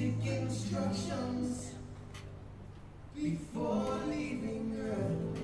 instructions before leaving Earth.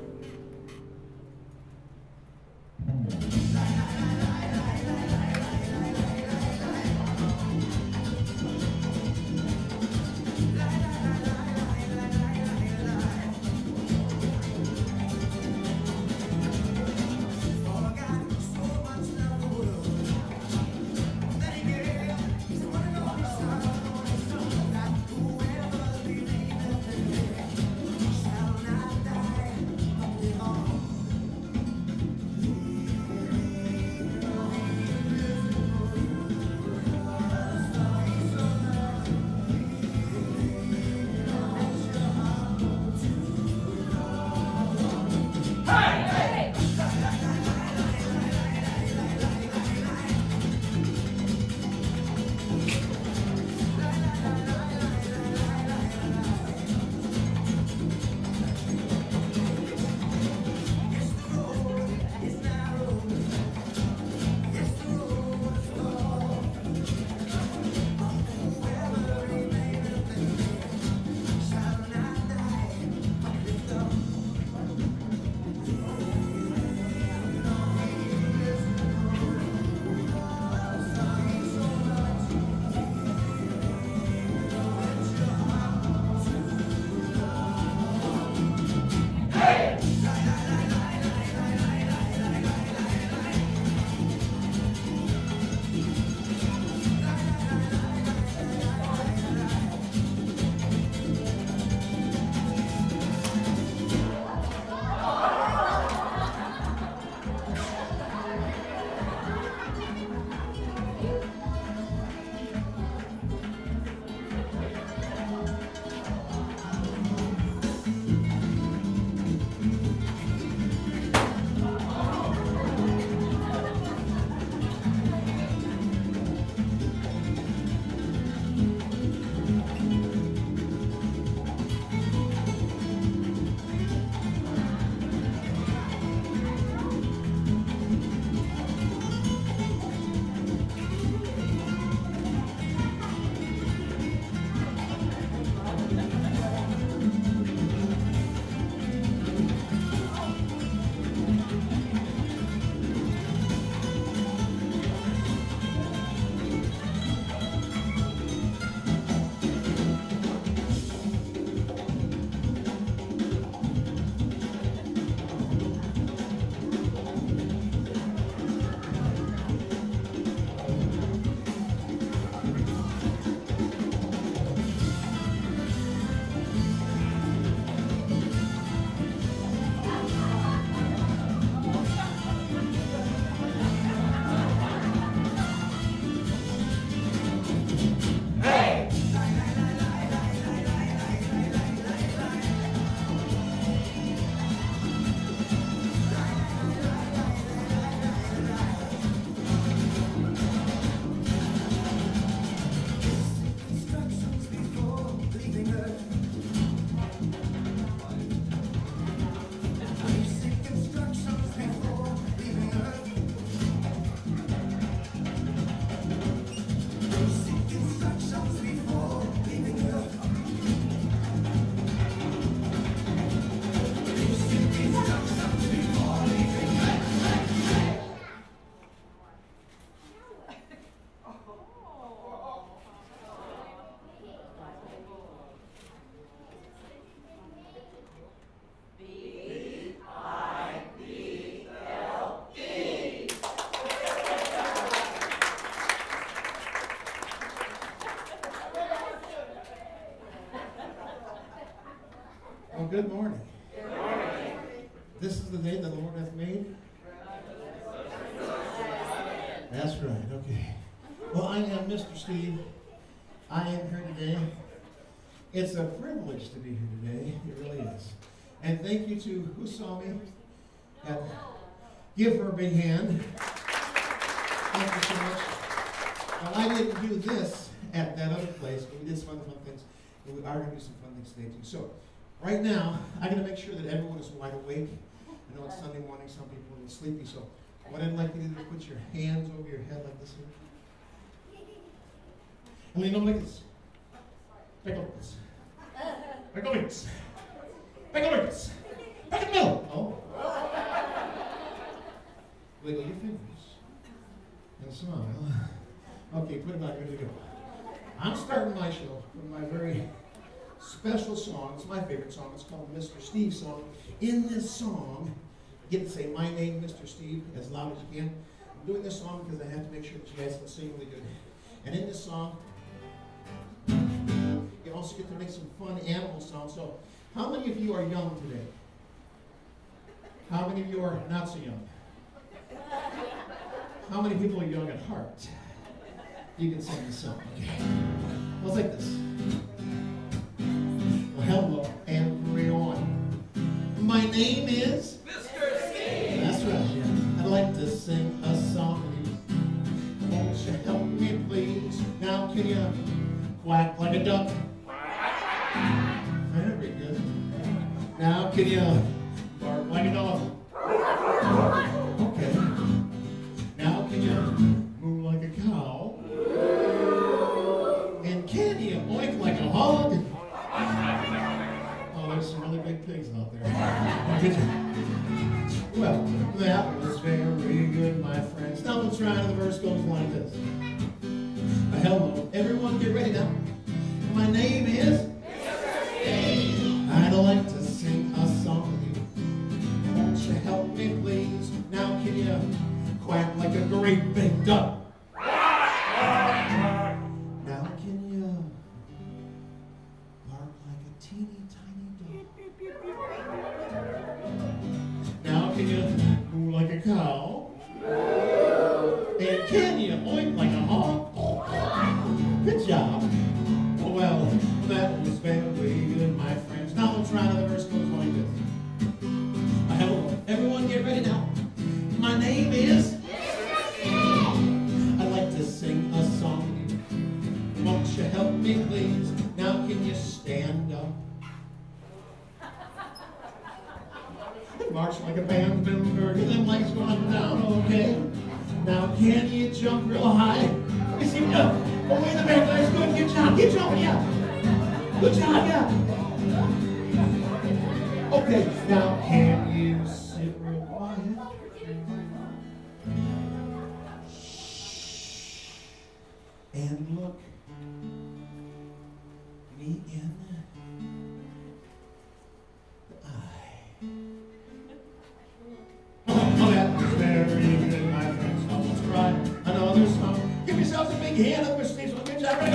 Well, good morning. Good morning. This is the day the Lord hath made. That's right, okay. Well, I am Mr. Steve. I am here today. It's a privilege to be here today. It really is. And thank you to who saw me. And give her a big hand. Thank you so much. Well, I didn't do this at that other place, but we did some other fun things. And we are going to do some fun things today, too. So, right now, I'm going to make sure that everyone is wide awake. I know it's Sunday morning. Some people are a little sleepy. So, what I'd like you to do is put your hands over your head like this here. And lean over like this. Pickles. Pickles. Pickles. Pickles. Oh. Wiggle your fingers and smile. Okay, put it back. Ready to go. I'm starting my show with my very special song. It's my favorite song. It's called Mr. Steve song. In this song, you get to say my name, Mr. Steve, as loud as you can. I'm doing this song because I have to make sure that you guys can sing really good. And in this song, you also get to make some fun animal sounds. So, how many of you are young today? How many of you are not so young? How many people are young at heart? You can sing this song. Okay. Well, it's like this. Well, hello, everyone. My name is Mr. Steve. That's right. Yeah. I'd like to sing a song with you. Won't you help me, please? Now, can you quack like a duck? Very good. Now, can you bark like a dog? Okay. Now, can you moo like a cow? And can you oink like a hog? Oh, there's some really big pigs out there. Well, that was very good, my friends. Now let's try it. The verse goes like this. Hello, everyone, get ready now. My name is Mr. Steve. I'd like to sing a song with you. Won't you help me, please? Now can you quack like a great big duck? Now can you bark like a teeny tiny dog? Now can you moo like a cow? And can you oink like a hog? Good job. Well, that was very good, my friends. Now let's try another verse goes like this. Hello, everyone, get ready now. My name is Mr. Steve. I'd like to sing a song with you. Won't you help me, please? Now can you stand up? March like a band member, get them legs going up and down, okay? Now can you jump real high? You see me up? Oh, way in the back, that's good. Good job. Keep jumping, yeah. Good job, yeah. Okay, now can you sit real quiet? And look me in the eye. Oh, that was very good, my friends. Now let's try another song. Give yourselves a big hand up for Steve. So good job, right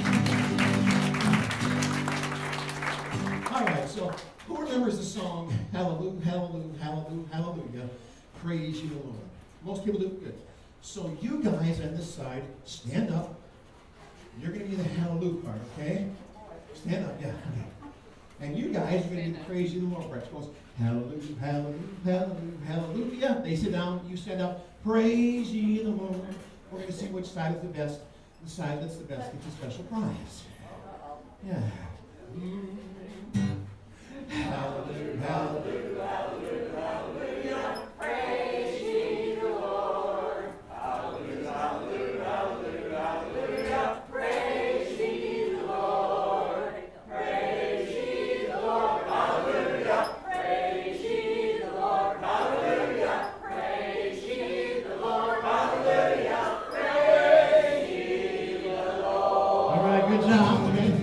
now. All right, so who remembers the song Hallelujah, Hallelujah, Hallelujah, Hallelujah, Praise You, the Lord? Most people do. Good. So you guys on this side, stand up. You're going to be the Hallelujah part, okay? Stand up, yeah. Okay. And you guys are going to do the Praise You, the Lord part. It goes Hallelujah, Hallelujah, Hallelujah, Hallelujah. They sit down, you stand up. Praise Ye the Lord. We're going to see which side is the best. The side that's the best gets a special prize. Yeah. Hallelujah, hallelujah, hallelujah, hallelujah. Praise Ye the Lord. Hallelujah, hallelujah, hallelujah, hallelujah. Praise Ye the Lord. Praise Ye the Lord. Hallelujah. Praise Ye the Lord. Hallelujah. Praise Ye the Lord. Hallelujah. Praise Ye the Lord. All right, good job. Okay.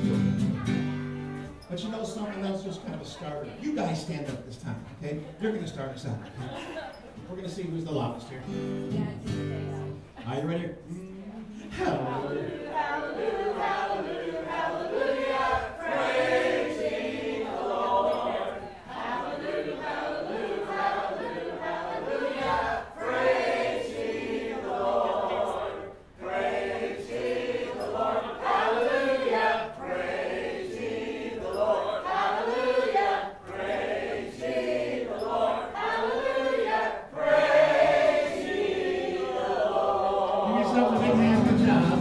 But you know something else, just kind of a starter. You guys stand up this time, okay? You're going to start us out. Okay? We're going to see who's the loudest here. Are you ready? Hallelujah, hallelujah, hallelujah, hallelujah. Praise Ye the Lord. Hallelujah, hallelujah, hallelujah, hallelujah. Praise Ye the Lord. Praise Ye the Lord. Hallelujah. Praise Ye the Lord. Hallelujah. Praise Ye the Lord. Hallelujah. Praise Ye the Lord. Give yourself a big hand. Good job.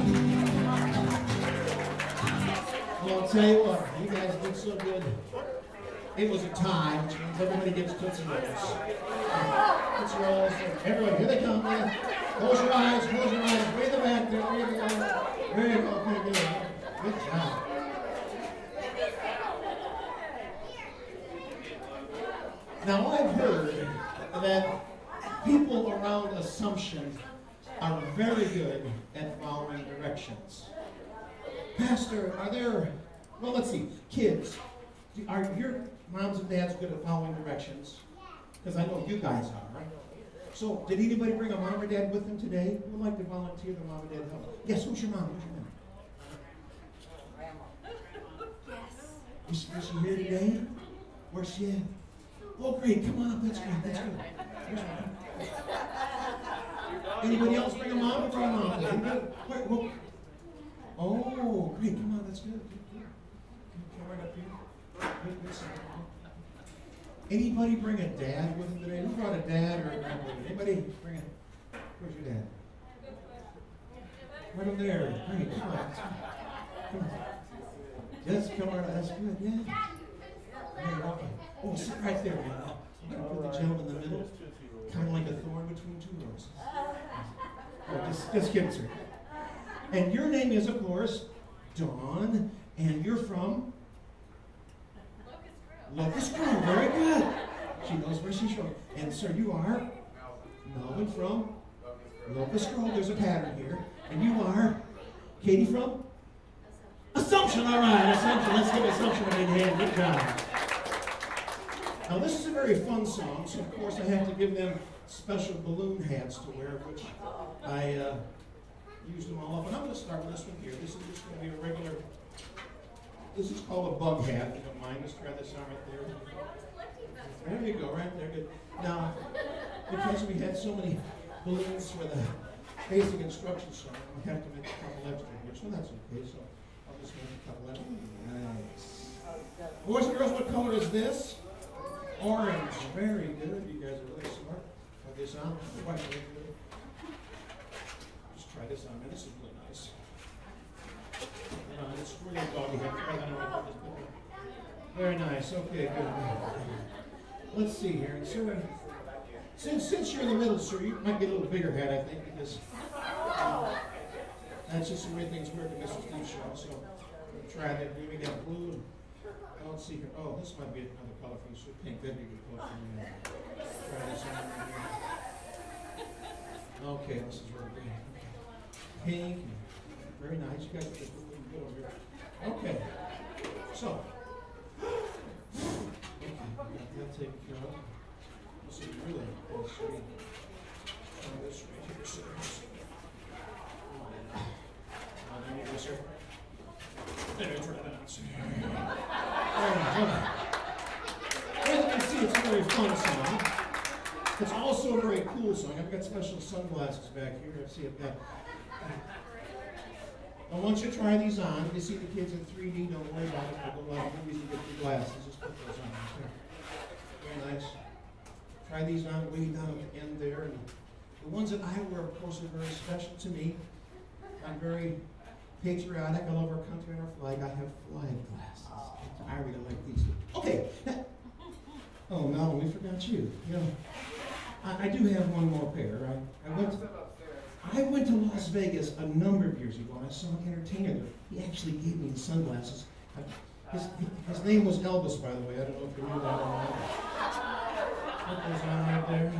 Well, I'll tell you what, you guys did so good. It was a tie, which means everybody gets Tootsie Rolls. Tootsie Rolls. Everyone, here they come. Yeah. Close your eyes, close your eyes. Way in the back there, way in the back. Very good, very good. Good job. Now, I've heard that people around Assumption are very good at following directions. Pastor, are there, well, let's see, kids, are your moms and dads good at following directions? Because I know you guys are, right? So, did anybody bring a mom or dad with them today? Who would like to volunteer their mom and dad help? Yes, who's your mom? Who's your mom? Yes. Is she here today? Where's she at? Oh, great. Come on up. That's good. That's good. Anybody else bring a mom or bring a mom? Anybody? Wait, well, oh, great. Come on. That's good. Good. Come right up here. Good. Anybody bring a dad with them today? Who brought a dad or a grandmother? Anybody bring a... Where's your dad? Right up there. Great. Come on. Come on. Just come right up. That's good. Yeah. Okay. Oh, sit right there, man. I'm going to put the gentleman in the middle, kind of like a thorn between two roses. Oh, just kidding, sir. And your name is, of course, Dawn, and you're from? Locust Grove. Very good. She knows where she's from. And, sir, you are? Melvin from? Locust Grove. There's a pattern here. And you are? Katie from? Assumption. All right, Assumption. Let's give Assumption a big hand. Good job. Now, this is a very fun song, so of course I have to give them special balloon hats to wear, which I used them all up. And I'm going to start with this one here. This is just going to be a regular, this is called a bug hat, if you don't mind. Let's try this on right there. There you go, right there. Good. Now, because we had so many balloons for the basic instruction song, we have to make a couple extra here, so that's okay. So I'll just make a couple extra. Nice. Boys and girls, what color is this? Orange. Very good. You guys are really smart. Try this on. Quite really good. Just try this on. Man, this is really nice. It's really doggy head. Try that on. Very nice. Okay, good. Let's see here. Since you're in the middle, sir, you might get a little bigger hat, I think, because that's just the way things work in Mr. Steve's show. So we'll try that. We got blue. I don't see here. Oh, this might be another color for you. So pink. That'd be good color for me. Try this on right here. Okay, this is really good. Pink. Very nice. You guys are just looking good over here. Okay. So. Okay. Got that taken care of. This is really good. Try this right here, sir. There you go, sir. There, try that out, sir. As you can see, it's a very fun song. It's also a very cool song. I've got special sunglasses back here. I see it back. And once you try these on, you see the kids in 3D, don't worry about it. We'll go out movies and get your glasses. Just put those on. Very nice. Try these on way down at the end there. And the ones that I wear, of course, are very special to me. I'm very patriotic. I love our country and our flag. I have flag glasses. I really like these. Okay. Oh no, we forgot you. You know, I do have one more pair. I went to Las Vegas a number of years ago, and I saw an entertainer there. He actually gave me the sunglasses. His name was Elvis, by the way. I don't know if you knew that or not. Put those on right there.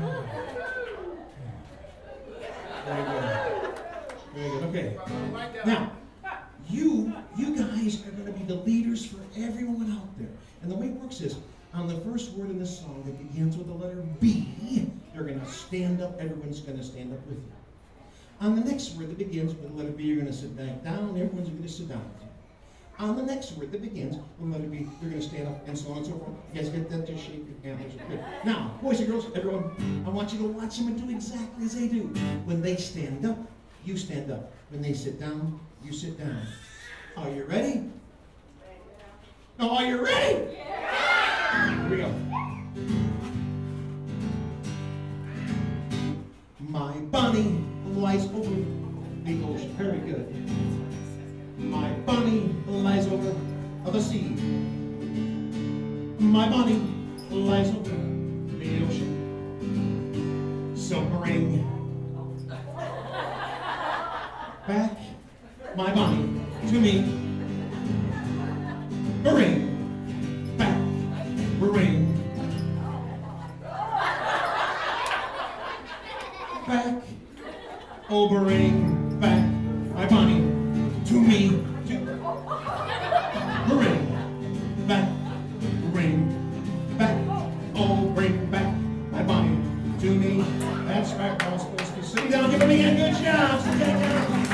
Very good. Very good. Okay. Now, you guys are going to be the leaders for everyone out there. And the way it works is, on the first word in this song that begins with the letter B, you're going to stand up. Everyone's going to stand up with you. On the next word that begins with the letter B, you're going to sit back down. Everyone's going to sit down with you. On the next word that begins with the letter B, you're going to stand up, and so on and so forth. You guys get that? Just shake your hands. Good. Now, boys and girls, everyone, I want you to watch them and do exactly as they do. When they stand up, you stand up. When they sit down, you sit down. Are you ready? No, are you ready? Yeah! Here we go. My bunny lies over the ocean. Very good. My bunny lies over the sea. My bunny lies over the ocean. Submarine. Back, my bunny, to me. Bring, back, bring. to me. Bring back, bring back, oh, bring back my body to me. That's right, we're all supposed to be sitting down. Give me a good job. Sit down.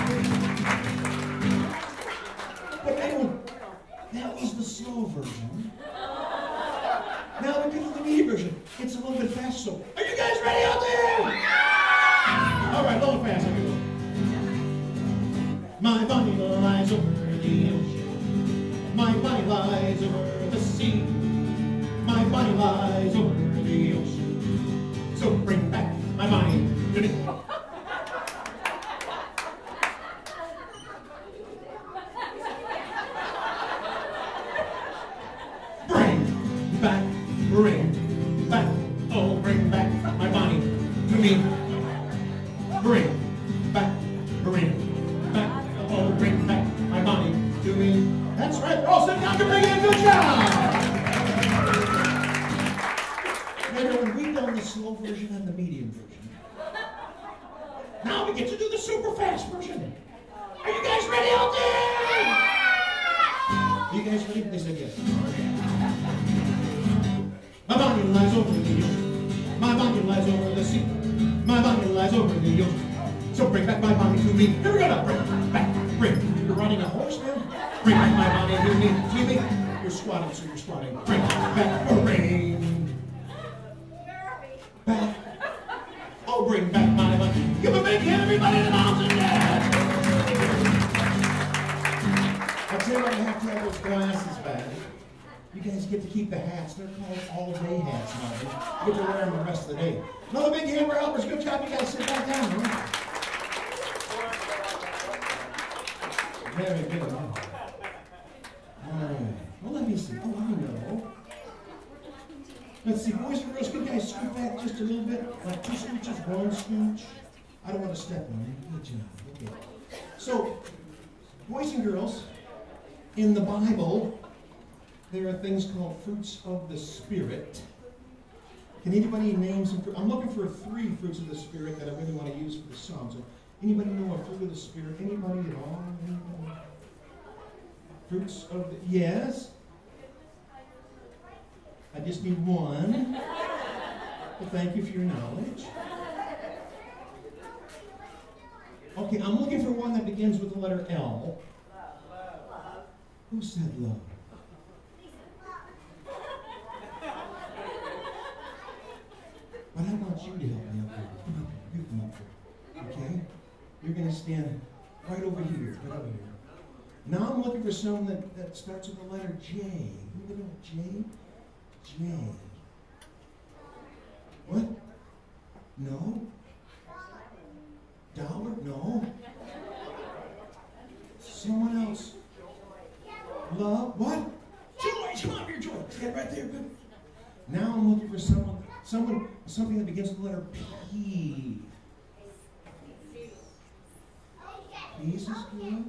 But anyway, that was the slow version. Now we get to the medium version. It's a little bit fast, so are you guys ready out there? All right, a little fast. Here we go. My body lies over the ocean. My body lies over the sea. My body lies over the ocean. So bring back my body to me. Bring back, oh, bring back my body to me. Bring back, oh, bring back my body to me. That's right, we're all sitting down to bring in. Good job. Now, we've done the slow version and the medium version. Now we get to do the super fast version. Are you guys ready out there? Are you guys ready? They said yes. My body lies over the ocean. My body lies over the sea. My body lies over the ocean. So bring back my body to me. Here we go now. Bring back, bring. You're riding a horse now? Bring back my body to me. You're squatting, so you're squatting. Bring back, bring back. Oh, bring back my body. Give a big hand, everybody in the mountain. Yeah. I'll tell you what, I have to have those glasses back. You guys get to keep the hats. They're called all-day hats now. You get to wear them the rest of the day. Another big hand for helpers. Good job. You guys sit back down. Huh? Very good. All right. Well, let me see. Oh, I know. Let's see. Boys and girls, could you guys scoot back just a little bit? Like 2 scooches, 1 scooch. I don't want to step on you. Good job. Okay. So, boys and girls, in the Bible, there are things called fruits of the Spirit. Can anybody name some fruit? I'm looking for 3 fruits of the Spirit that I really want to use for the song. So anybody know a fruit of the Spirit? Anybody at all? Anybody? Fruits of the... Yes? I just need 1. Well, thank you for your knowledge. Okay, I'm looking for one that begins with the letter L. Who said love? But I want you to help me up here. You come up here. Okay? You're going to stand right over here. Right over here. Now I'm looking for someone that starts with the letter J. Anybody know J? J. What? No? Dollar? No? Someone else. Love? What? Joy! Come on here, Joy. Stand right there. Good. Now I'm looking for something that begins with the letter P. Peace is good.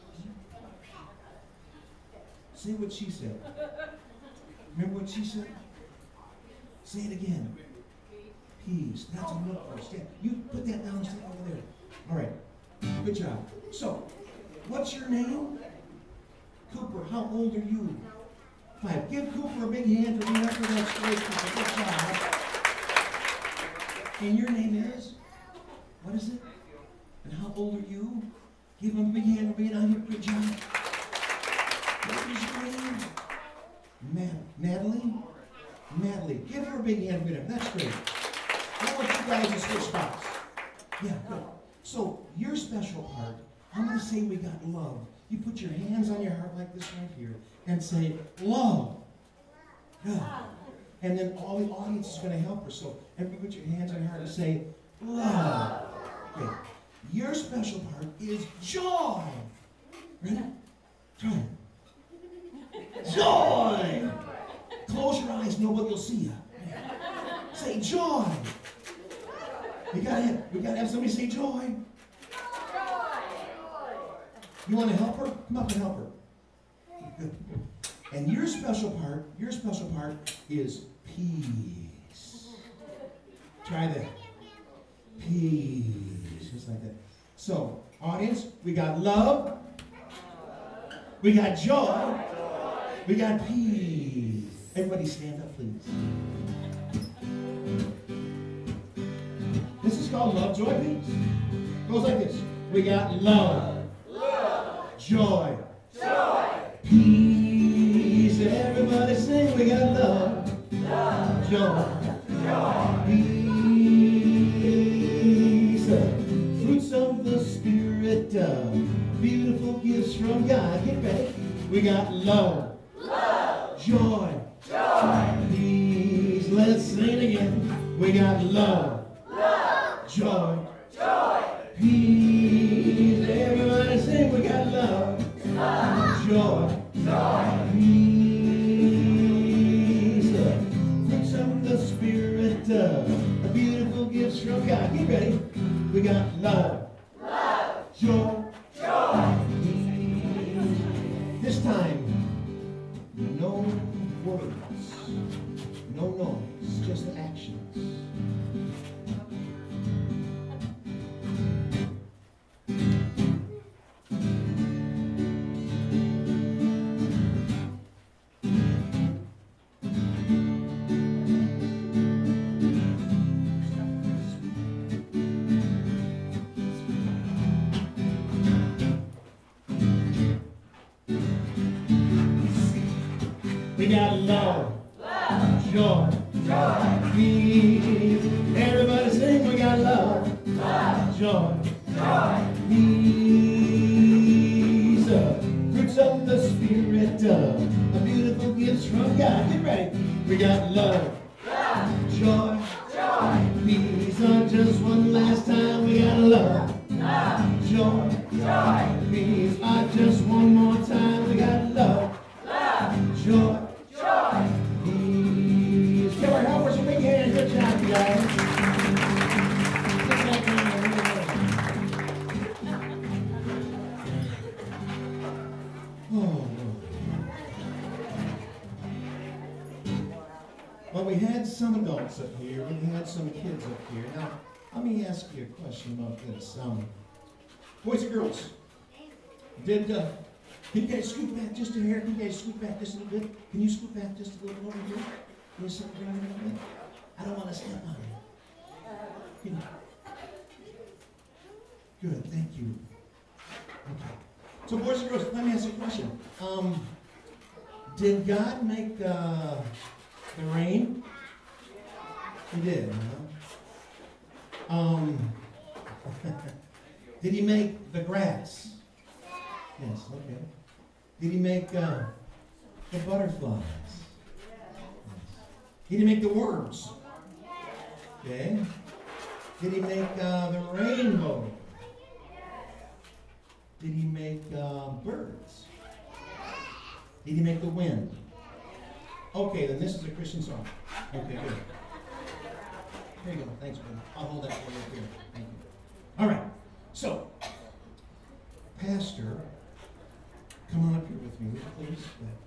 Say what she said. Remember what she said? Say it again. Peace. That's a look for. Stand. You put that down. Stand over there. All right. Good job. So, what's your name? Cooper. How old are you? 5. Give Cooper a big hand for being up for that story. Good job. And your name is? What is it? And how old are you? Give him a big hand for being out here. Good job. What is your name? Natalie? Natalie. Give her a big hand for being up. That's great. I want you guys to switch spots. Yeah, good. So, your special part, I'm going to say we got love. You put your hands on your heart like this right here and say, love. Good. And then all the audience is going to help her. So everybody put your hands on your heart and say, love. Okay. Your special part is joy. Ready? Try it. Joy. Close your eyes, nobody will see you. Say joy. We gotta have somebody say joy. You want to help her? Come up and help her. Good. And your special part is peace. Try that. Peace. Just like that. So, audience, we got love, We got joy. We got peace. Everybody stand up, please. This is called love, joy, peace. Goes like this. We got love, joy, peace. Everybody sing. We got love, joy, peace. Fruits of the Spirit, beautiful gifts from God. Get ready. We got love, joy, peace. Let's sing it again. We got love, joy, peace. Everybody sing. We got love, joy, peace. Fruits of the Spirit, beautiful gifts from God. Get ready. We got love, joy, peace. This time, no words, no noise, just actions. We got love, joy, peace. Everybody sing. We got love, joy, peace. Fruits of the Spirit, the beautiful gifts from God. Get ready. We got love, joy, peace. Just one last time. We got love, joy, peace. Just one more time. We got love, joy, peace. Give our helpers a big hand. Good job, you guys. Oh, well, we had some adults up here. We had some kids up here. Now, let me ask you a question about this. Boys and girls, can you guys scoot back just a hair? Can you guys scoot back just a little bit? Can you scoot back just a little over here? Can you sit down a little bit? I don't want to step on you. Good, thank you. Okay. So, boys and girls, let me ask you a question. Did God make the rain? He did, huh? Did he make the grass? Yes, okay. Did he make the butterflies? Yes. Did he make the worms? Okay. Did he make the rainbow? Did he make birds? Did he make the wind? Okay, then this is a Christian song. Okay, good. Here you go. Thanks, Ben. I'll hold that for you up here. Thank you. All right. So, Pastor, come on up here with me, please.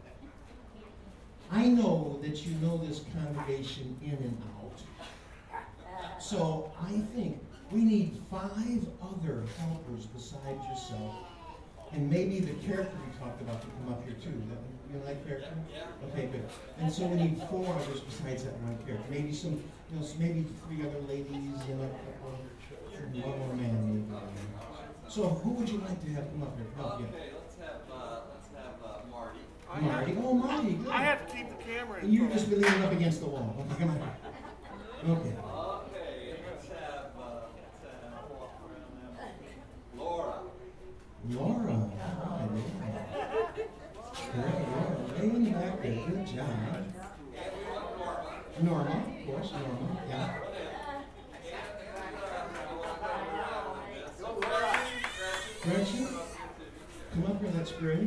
I know that you know this congregation in and out. So I think we need 5 other helpers besides yourself. And maybe the character we talked about to come up here too. You like character? Okay, good. And so we need 4 others besides that one character. Maybe some, maybe 3 other ladies and a couple, and 1 more man maybe. So who would you like to have come up here? Okay, let's have Marty. Marty. Oh, Marty, good. I have to keep the camera in. And you're just leaning up against the wall. Okay, come on. Okay. Okay, let's have Laura. Laura. All right, Laura. Way in the back there. Good job. Norma, of course, Norma. Yeah. Gretchen, come up here. That's great.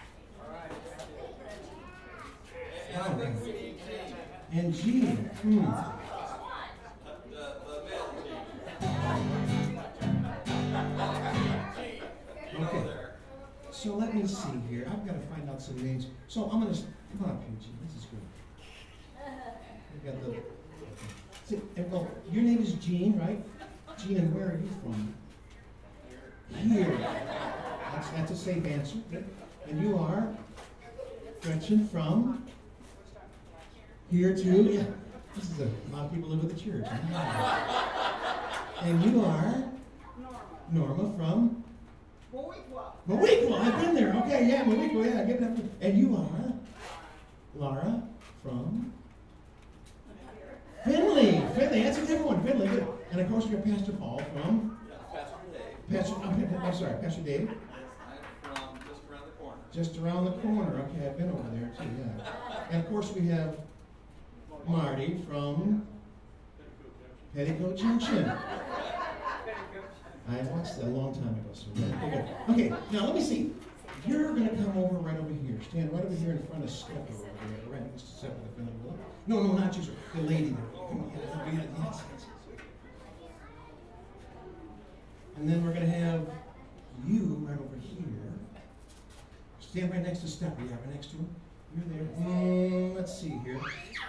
Oh. And Jean. Okay. So let me see here. I've got to find out some names. So I'm going to come on up here, Jean. This is good. We've got the. Well, your name is Jean, right? Jean, and where are you from? Here. That's a safe answer. And you are Gretchen from here too. Yeah. This is a lot of people live at the church. Huh? And you are Norma from Mawikwa. I've been there. Okay, yeah, Mawikwa. Yeah, give it up. And you are Laura from Finley. Finley. That's a different one. Finley. Good. And of course, you're Pastor Paul from Pastor Dave. I'm from just around the corner. Just around the corner. Okay, I've been over there too. Yeah. And of course, we have Marty from Petticoat Junction. I watched that a long time ago, so good. Okay, now let me see. You're going to come over right over here. Stand right over here in front of Stepper over there. Right next to Stepper. No, not you, sir. The lady there. Come on. Yes. And then we're going to have you right over here. Stand right next to Stepper. Yeah, right next to him. You're there. Let's see here.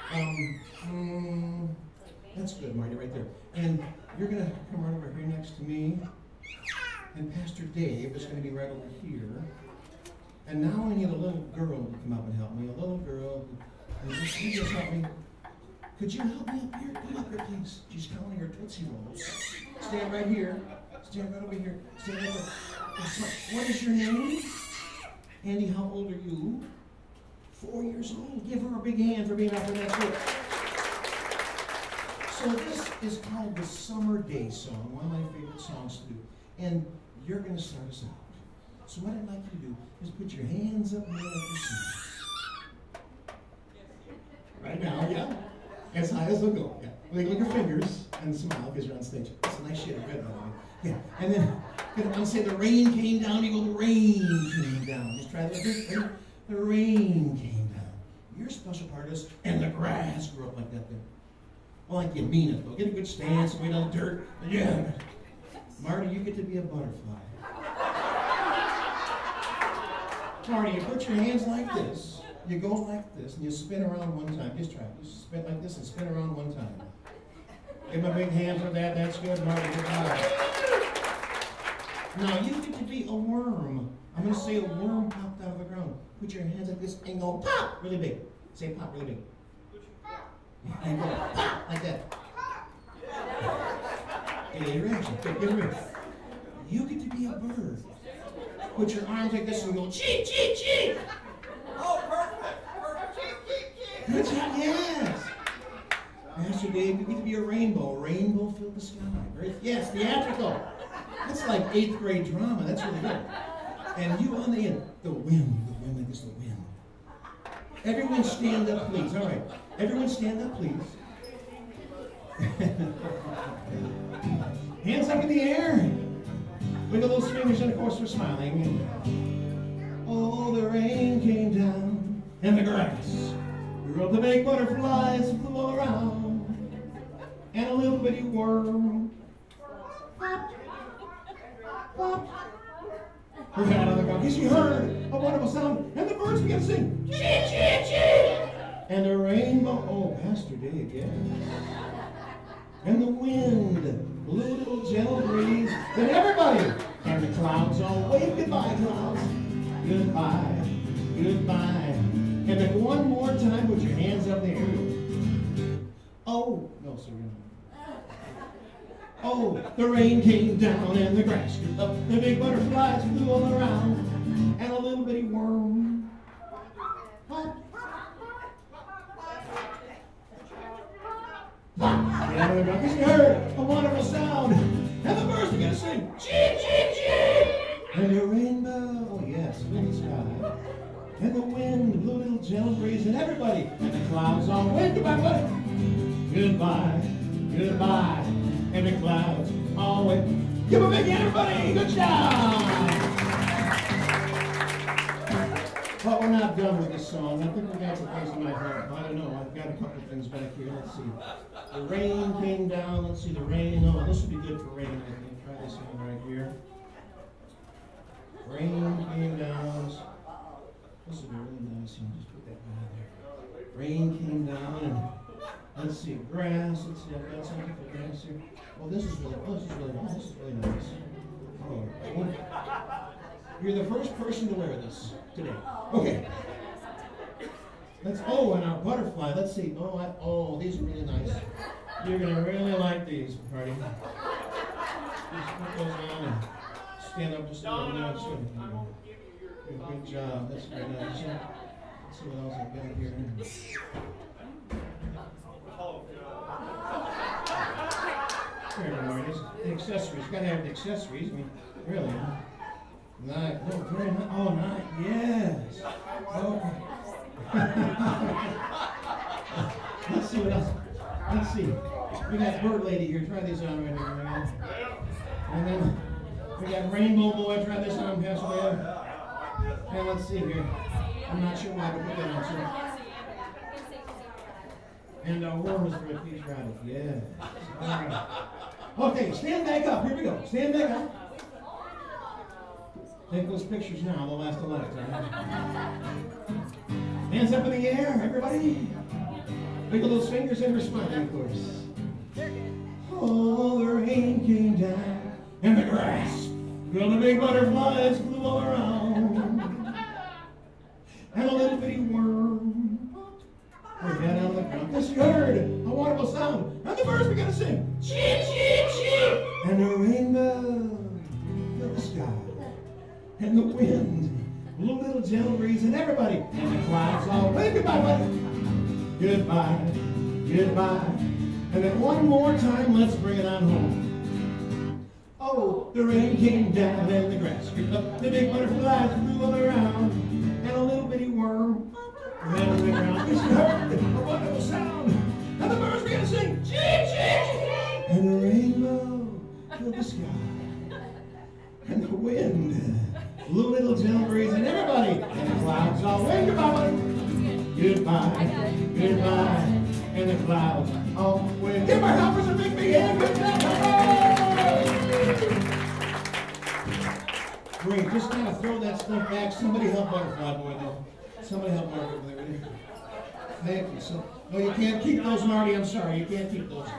That's good, Marty, right there. And you're going to come right over here next to me. And Pastor Dave is going to be right over here. And now I need a little girl to come up and help me. A little girl. And you just help me. Could you help me up here? Come up here, please. She's counting her Tootsie Rolls. Stand right here. Stand right over here. Stand right there. What is your name? Andy, how old are you? 4 years old. Give her a big hand for being up there next week. So this is called the Summer Day Song, one of my favorite songs to do. And you're going to start us out. So what I'd like you to do is put your hands up in the air like you sing. Right now, yeah. As high as they'll go. Yeah. Wiggle your fingers and smile because you're on stage. That's a nice shit. Good. Yeah. And then I'm going to say the rain came down. You go, the rain came down. Just try that. The rain came down. Your special part is, and the grass grew up like that there. Well, like you mean it, though. Get a good stance, way down the dirt. Yeah. Marty, you get to be a butterfly. Marty, you put your hands like this. You go like this, and you spin around one time. Just try it. Just spin like this and spin around one time. Give him a big hand for that. That's good, Marty. Good job. Now, you get to be a worm. I'm going to say a worm popped out of the ground. Put your hands like this and go pop really big. Say pop really big. And go pop like that. Get a reaction. Get a reaction. You get to be a bird. Put your arms like this and go cheep, cheep, cheep. Oh, perfect. Cheep. Good job, yes. Pastor Dave, you get to be a rainbow. Rainbow filled the sky. Yes, theatrical. That's like 8th grade drama. That's really good. And you on the end, the wind like this, the wind. Everyone stand up, please. All right. Everyone stand up, please. Hands up in the air. Wiggle those fingers, and of course we're smiling. Oh, the rain came down, and the grass grew up to make butterflies flew all around, and a little bitty worm popped, popped. Her head on the ground. She heard a wonderful sound, and the birds began to sing. Chee, chee, chee. And the rainbow, oh, Pastor Dave, yeah. And the wind blew a little gentle breeze. Then everybody, and the clouds all wave goodbye, clouds. Goodbye, goodbye. And then one more time, put your hands up in the air. Oh, no, sir. Oh, the rain came down and the grass grew up. The big butterflies flew all around. And a little bitty worm popped. And the monkeys heard a wonderful sound, and the birds began to sing, cheep, cheep, cheep. And the rainbow, oh yes, in the sky, and the wind blew a little gentle breeze, and everybody, and the clouds all waved goodbye, buddy. Goodbye, goodbye, and the clouds all waved. Give a big hand, everybody. Good job. But we're not done with this song. I think we got some things in my heart. I don't know. I've got a couple things back here. Let's see. The rain came down. Let's see the rain. Oh, this would be good for rain, I think. Try this one right here. Rain came down. This would be really nice. Just put that right there. Rain came down, and let's see, grass. Let's see. I've got something for grass here. Oh, this is really nice. Oh, You're the first person to wear this today. Okay. Oh, and our butterfly. Let's see. Oh, these are really nice. You're gonna really like these, Marty. Just put those on and stand up just a little bit. Good job. That's very nice. Let's see what else I've got here. There we are. The accessories. Gotta have the accessories. I mean, really. Huh? Nice. Oh, very nice. Oh, nice. Yes. Okay. Let's see what else. Let's see. We got Bird Lady here. Try these on right here. And then we got Rainbow Boy. Try this on, Pastor Webb. And let's see here. I'm not sure why to put that on. So. And Worm is for a piece rabbit. Yeah. All right. Okay, stand back up. Here we go. Stand back up. Take those pictures now. They'll last a lifetime. Hands up in the air, everybody. Wiggle those fingers and respond, of course. Oh, the rain came down and the grass. Well, the big butterflies flew all around. And a little bitty worm popped her head out of the ground. Yes, you heard a wonderful sound. And the birds began to sing. Cheep, cheep, cheep. And the rainbow filled the sky. And the wind blew a little gentle breeze. And everybody. And the clouds all waved goodbye, buddy. Goodbye, goodbye. And then one more time, let's bring it on home. Oh, the rain came down and the grass grew up. The big butterflies flew all around. And a little bitty worm ran on the ground. Yes, you heard a wonderful sound. And the birds began to sing. Cheep, cheep, cheep. And the rainbow filled the sky. And the wind blew a little gentle breeze. And everybody. And the clouds all waved goodbye. Goodbye, goodbye. And the clouds all waved. Give our helpers a big, big hand. Good job. Great, just kind of throw that stuff back. Somebody help Butterfly Boy though. Somebody help Marty over there. Thank you. So, no, you can't keep those, Marty. I'm sorry, you can't keep those.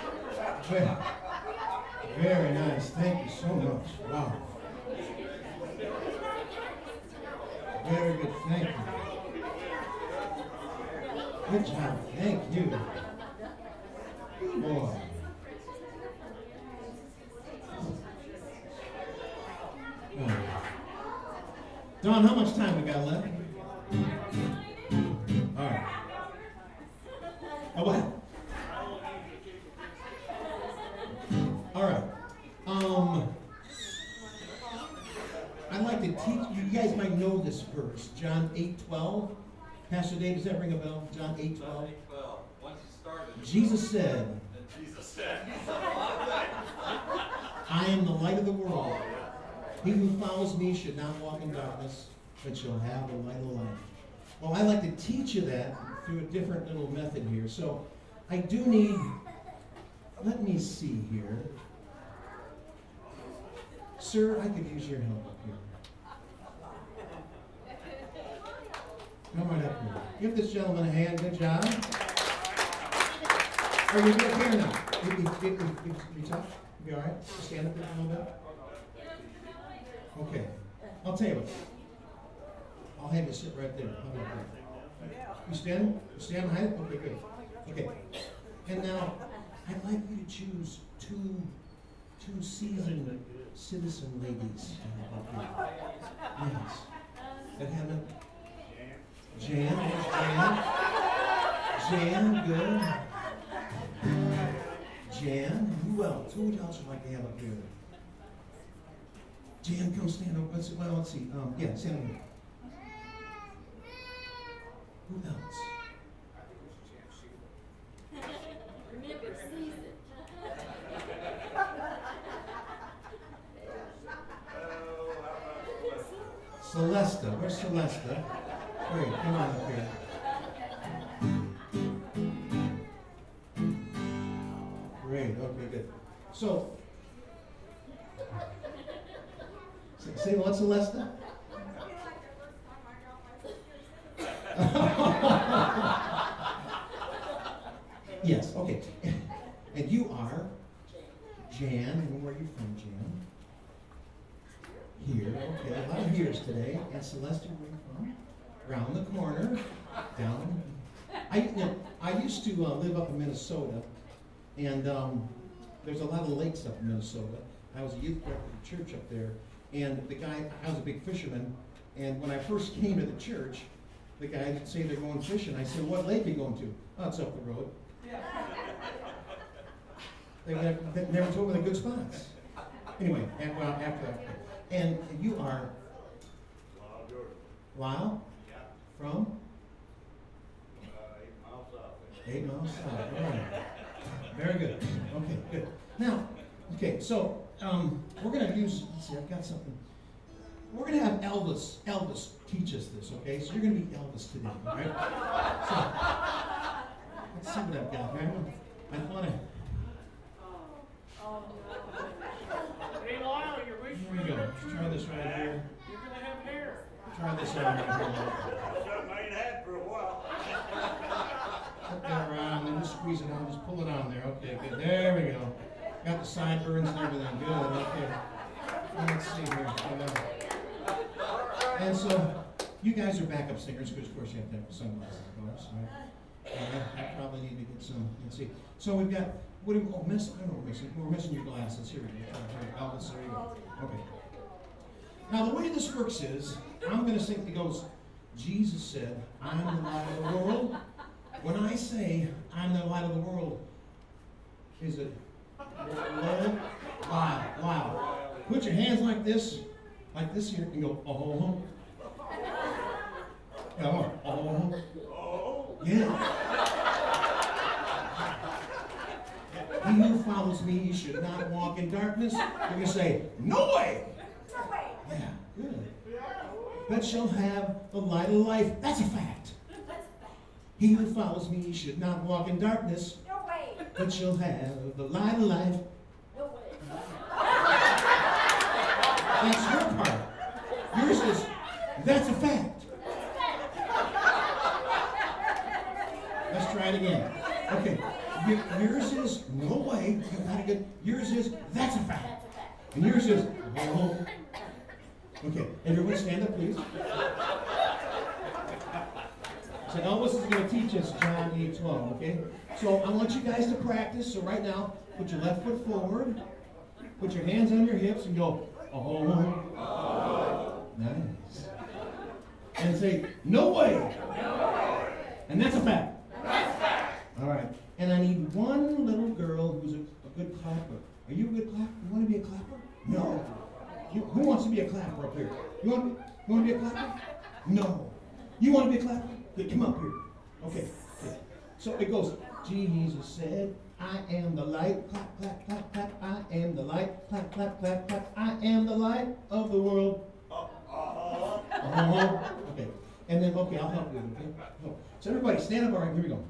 Very nice. Thank you so much. Wow. Very good. Thank you. Good job. Thank you. Good boy. Don, how much time we got left? All right. Oh, what? All right. I'd like to teach you guys might know this verse, John 8:12. Pastor Dave, does that ring a bell? John 8:12. John 8:12. Once you started. Jesus said, I am the light of the world. He who follows me should not walk in darkness, but shall have the light of life. Well, I like to teach you that through a different little method here. So I do need, let me see here. Sir, I could use your help up here. Come right up here. Give this gentleman a hand. Good job. Are you good here now? You tough? You all right? Stand up here a little bit. Okay. I'll tell you what. I'll have you sit right there. How about that? You stand? You stand behind it? Okay, good. Okay. And now, I'd like you to choose two seasoned citizen ladies. Yes. That have a Jan. There's Jan. Jan, good. Jan. Who else? Who else would like to have up here? Jan, come stand up. Let's see. Yeah, stand up here. Who else? Remember, season. Celesta. Where's Celesta? Great, come on up here. Great, okay, good. So, say what, Celesta? Yes, okay. And you are Jan, and where are you from, Jan? Here, okay, a lot of here's today. And Celeste, where are you from? Around the corner, down. I used to live up in Minnesota, and there's a lot of lakes up in Minnesota. I was a youth director at the church up there, and I was a big fisherman, and when I first came to the church, the guy would say they're going fishing. I said, what lake are you going to? Oh, it's up the road. They never told me the good spots. Anyway, after that. And you are? Lyle? Yeah. From? 8 miles south. 8 miles south. All right. Very good. Okay, good. Now, okay, so we're going to use, let's see, I've got something. We're going to have Elvis teach us this, okay? So you're going to be Elvis today, all right? So, let's see what I've got here. I thought Hey, Lyle, you're waiting here we go. Let's try this right here. You're going to have hair. Try this out right here. Something I ain't had for a while. Put that around, then just squeeze it on, just pull it on there. Okay, good. There we go. Got the sideburns and everything. Good, okay. Let's see here. And so, you guys are backup singers, because of course you have to have sunglasses, of course, right? I probably need to get some, let's see. So we've got, what do we, oh, I don't know what we're missing. We're missing your glasses. Here we go. Elvis, there you go. Okay. Now the way this works is, I'm going to sing, it goes, Jesus said, I'm the light of the world. When I say, I'm the light of the world, is it low, loud? Put your hands like this here, and go, oh. Yeah, oh. Yeah. He who follows me should not walk in darkness. You're going to say, no way. No way. Yeah, good. But shall have the light of life. That's a fact. That's a fact. He who follows me should not walk in darkness, No way. but shall have the light of life. No way. That's your part. Yours is, that's a fact. Let's try it again. Okay. Yours is, no way. You got it good. Yours is, that's a fact. And yours is, oh. Okay. Everyone stand up, please. So Elvis is going to teach us John 8:12, okay? So I want you guys to practice. So right now, put your left foot forward. Put your hands on your hips and go, oh. Nice. And say, no way. And that's a fact. All right. And I need one little girl who's a good clapper. Are you a good clapper? You want to be a clapper? No. Who wants to be a clapper up here? You want to be a clapper? No. You want to be a clapper? Good, come up here. Okay. So it goes, Jesus said, I am the light, clap, clap, clap, clap. I am the light, clap, clap, clap, clap. I am the light of the world. Okay. And then, okay, I'll help you. Okay? So everybody, stand up. All right, here we go.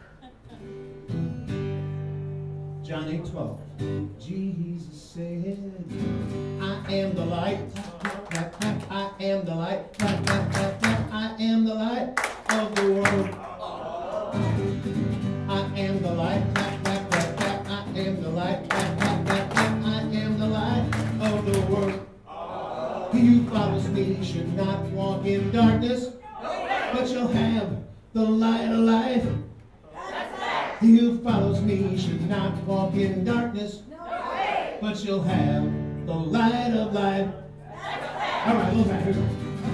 John 8:12. Jesus said, I am the light, clap, clap, clap. I am the light, clap, clap, clap, clap. I am the light of the world. I am the light, clap, clap, clap, clap. I am the light, clap, clap, clap, clap. I am the light of the world. He who follows me should not walk in darkness, but shall have the light of life. He who follows me should not walk in darkness, but shall have the light of life. All right, look back. Here we go.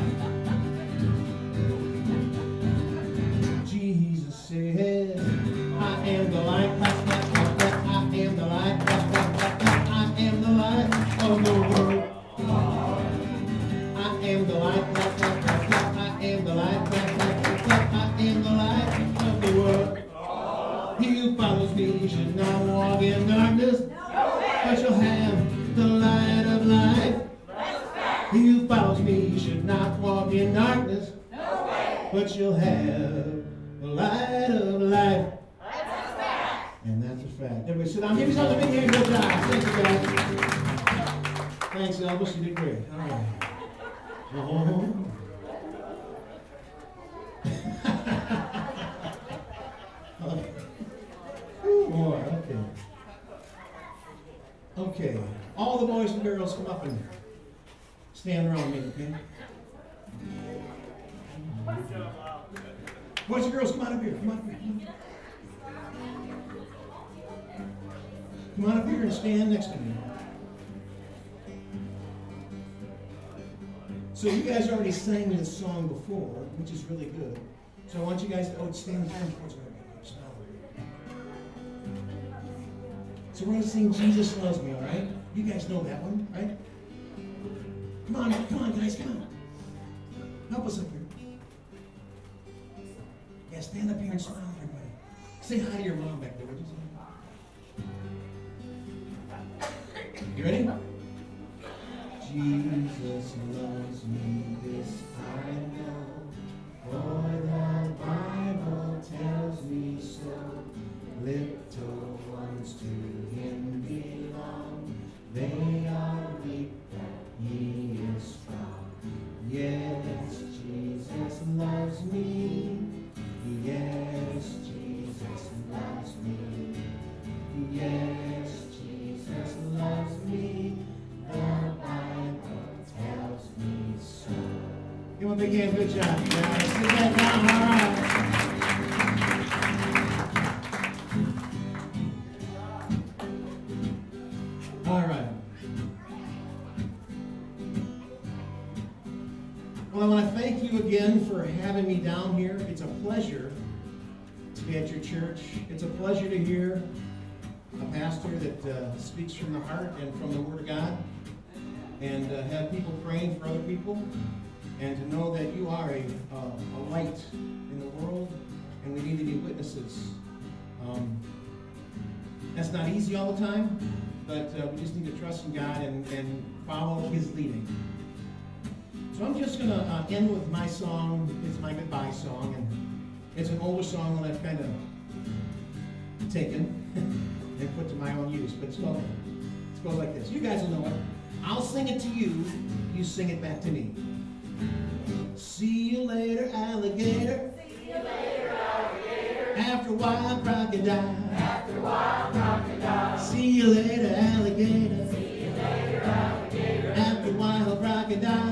Jesus said, I am the light, clap, clap, clap, clap. I am the light, clap, clap, clap, clap. I am the light of the world. I am the light, clap, clap, clap, clap. I am the light, clap, clap, clap, clap. I am the light of the world. He who follows me should not walk in darkness, but shall have the light of life. He who follows me should not walk in darkness, but shall have the light of life. And that's a fact. Everybody sit down. Give yourself a big hand. Good job. Thank you, guys. Thanks, Elvis. You did great. All right. Oh. Boy, okay. Okay. All the boys and girls come up and stand around me, okay? Good job, Lyle. Boys and girls, come on up here. Come on up here. Come on up here and stand next to me. So you guys already sang this song before, which is really good. So I want you guys to stand towards me. So we're going to sing Jesus Loves Me, all right? You guys know that one, right? Come on, guys, come on. Help us up here. Yeah, stand up here and smile at everybody. Say hi to your mom back there, would you? You ready? Jesus loves me, this I know, for the Bible tells me so. Little ones to him belong, they are weak, but he is strong. Yes, Jesus loves me. Yes, Jesus loves me. Yes, Jesus loves me. The Bible tells me so. Give him a big hand. Good job, guys. Sit back down. All right. All right. Well, I want to thank you again for having me down here. It's a pleasure to be at your church. It's a pleasure to hear a pastor that speaks from the heart and from the Word of God, and have people praying for other people, and to know that you are a light in the world, and we need to be witnesses. That's not easy all the time, but we just need to trust in God and follow His leading. So I'm just going to end with my song. It's my goodbye song, and it's an older song that I've kind of taken and put to my own use, but it's okay. It goes like this. You guys will know it. I'll sing it to you. You sing it back to me. See you later, alligator. See you later, alligator. After a while, crocodile. After a while, crocodile. See you later, alligator. See you later, alligator. After a while, crocodile.